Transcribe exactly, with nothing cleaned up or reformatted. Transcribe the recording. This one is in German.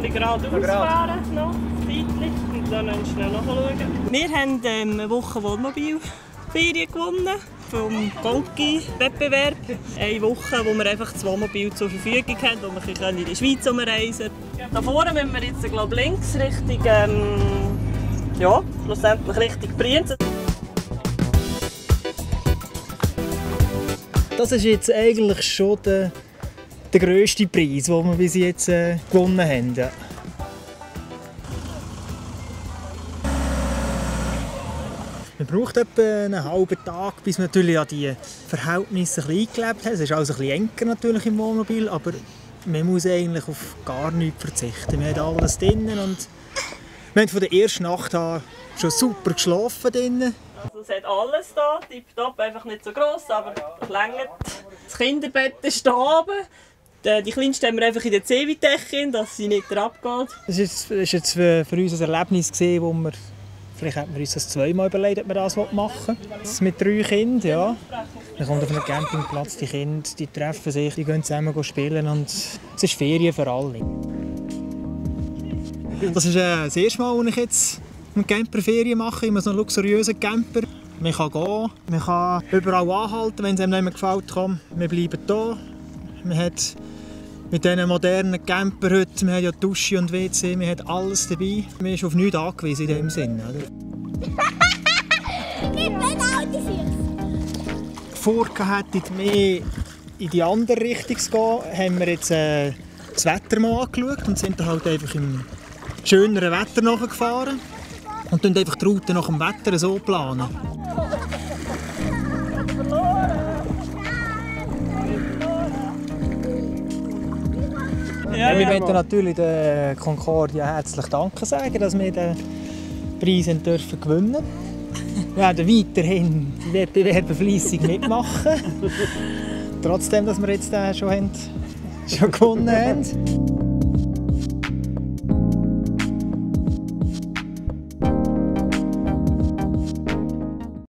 bisschen geradeaus fahren, noch ein Zeitchen, und dann schnell nachschauen. Wir haben ähm, eine Woche Wohnmobilferien gewonnen vom Golgi-Wettbewerb. Eine Woche, wo wir einfach das Wohnmobil zur Verfügung haben, wo wir in die Schweiz umreisen können. Da vorne müssen wir jetzt, glaube ich, links Richtung, ähm, ja, schlussendlich Richtung Brienz. Das ist jetzt eigentlich schon der, der grösste Preis, den wir bis jetzt äh, gewonnen haben. Ja. Man braucht etwa einen halben Tag, bis man natürlich an die Verhältnisse ein bisschen eingelebt hat. Es ist alles ein bisschen enger natürlich im Wohnmobil, aber man muss eigentlich auf gar nichts verzichten. Wir haben alles drinnen und wir haben von der ersten Nacht an schon super geschlafen drinnen. Also es hat alles da, tipptopp, einfach nicht so gross, aber es reicht. Das Kinderbett ist da oben. Die Kleinste haben wir einfach in der C-Decke, dass sie nicht abgeht. Das war jetzt, jetzt für uns ein Erlebnis, wo wir, vielleicht hätten wir uns das zweimal überlegt, ob wir das machen wollen. Das mit drei Kindern, ja. Man kommt auf einen Campingplatz, die Kinder die treffen sich, die gehen zusammen spielen und es ist Ferien für alle. Das ist äh, das erste Mal, als ich jetzt eine Camperferien mache, in so einem luxuriösen Camper. Man kann gehen, man kann überall anhalten, wenn es einem nicht mehr gefällt. Komm, wir bleiben hier. Man hat mit diesen modernen Camper heute, man hat ja Dusche und W C, man hat alles dabei. Man ist auf nichts angewiesen in dem Sinn. Vorher hätten mehr in die andere Richtung zu gehen, haben wir jetzt äh, das Wetter mal angeschaut und sind dann halt einfach im schöneren Wetter nachgefahren. Und dann einfach die Route nach dem Wetter so planen. Ja, ja, wir möchten natürlich der Concordia herzlich Danke sagen, dass wir den Preis dürfen gewinnen. Wir werden weiterhin die Wettbewerbe fleissig mitmachen. Trotzdem, dass wir jetzt den schon, haben, schon gewonnen haben.